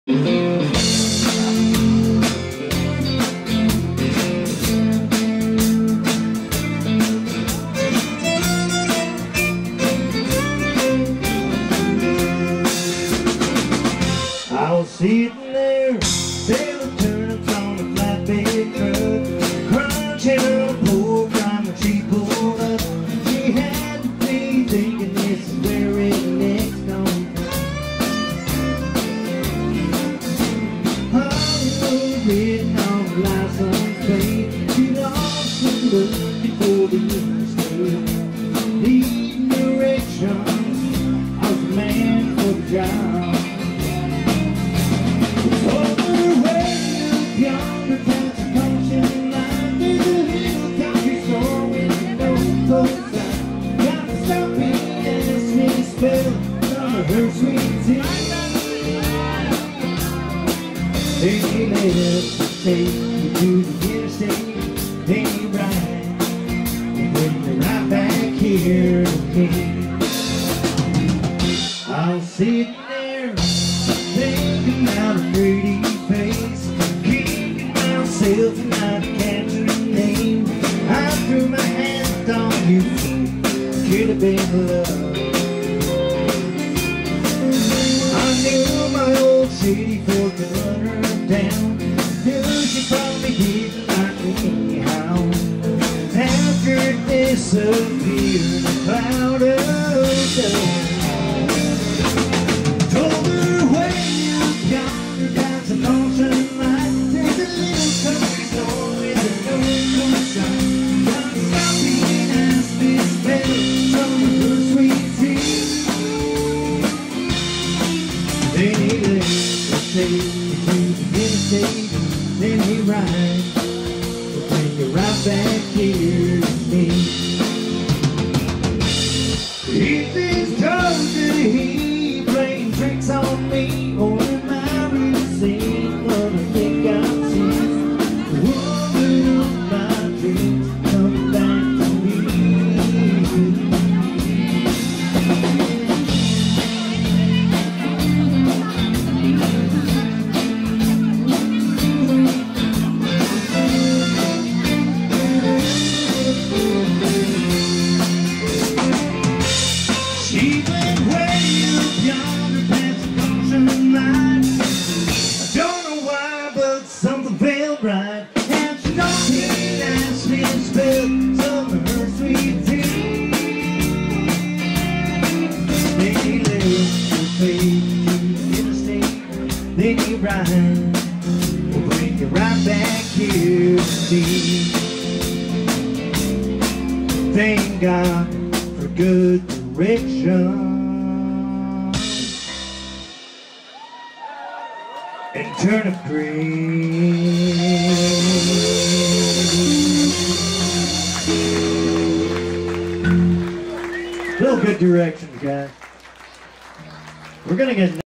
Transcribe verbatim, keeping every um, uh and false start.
I was sitting there, selling turnips on a flatbed truck, crunching up pork on the cheap pulled up. She had to be thinking this is where rednecks don't come. Hollywood written on the license plate, she lost the look before the interstate. Needing directions, I was the man for the job. Yonder past the function line, there's a little country store with no close sign. Got to stop me and a sneaky spell from her sweet tea. Then he let us take you to the interstate, then you ride, and bring me right back here to me. I was sitting there, thinking about a pretty face, myself and not catching your name. I threw my hands on you, could have been love. I knew my old city for could run her down. Knew she probably didn't like me anyhow. After it disappeared, a cloud of dust. Told her way up yonder past the function line, there's a little country store with a no sign. Got to stop being asked this better from her sweet tea. Then he let us take you to the interstate, then he rides, we'll bring you right back here to me. If it's tough to he playing tricks on me, or am I really seeing what I think I'm seeing? The woman of my dreams coming back to me. She went way up yonder past the function line. I don't know why, but something felt right. And she don't need ask me to spell some of her sweet tea. Then he left her fade to the interstate, then he ride, we'll bring you right back here to me. Thank God for good direction and turnip green. Little good directions, guys. We're gonna get